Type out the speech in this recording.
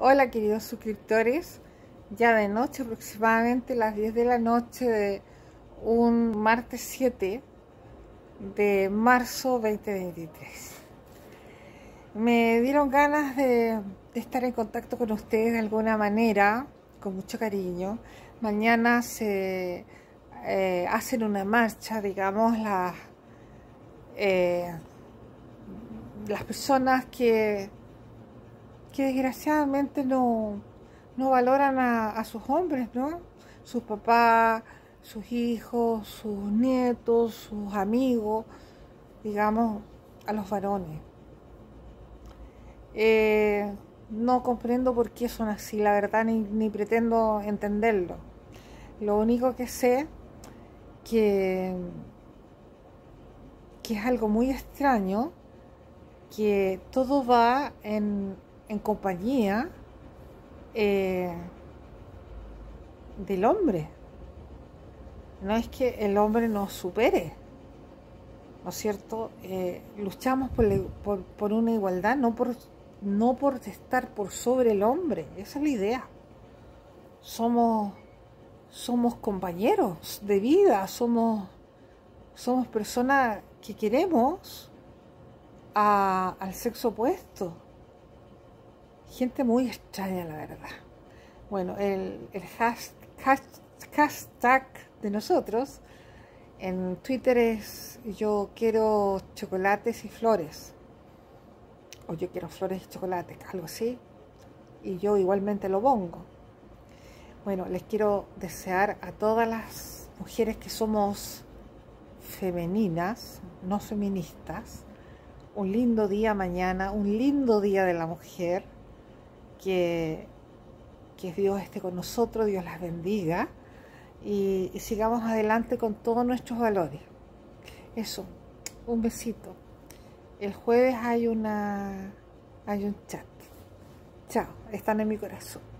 Hola queridos suscriptores, ya de noche, aproximadamente las 10 de la noche de un martes 7 de marzo 2023. Me dieron ganas de estar en contacto con ustedes de alguna manera, con mucho cariño. Mañana se hacen una marcha, digamos, las personas que desgraciadamente no valoran a sus hombres, ¿no? Sus papás, sus hijos, sus nietos, sus amigos, digamos, a los varones. No comprendo por qué son así, la verdad, ni pretendo entenderlo. Lo único que sé que es algo muy extraño, que todo va en compañía del hombre. No es que el hombre nos supere, ¿no es cierto? Luchamos por una igualdad, no por estar por sobre el hombre. Esa es la idea. Somos compañeros de vida, somos personas que queremos al sexo opuesto. Gente muy extraña, la verdad. Bueno, el hashtag de nosotros en Twitter es yo quiero chocolates y flores, o yo quiero flores y chocolates, algo así, y yo igualmente lo pongo. Bueno, les quiero desear a todas las mujeres que somos femeninas, no feministas, un lindo día mañana, un lindo día de la mujer, que Dios esté con nosotros, Dios las bendiga y sigamos adelante con todos nuestros valores. Eso, un besito. El jueves hay un chat. Chao, están en mi corazón.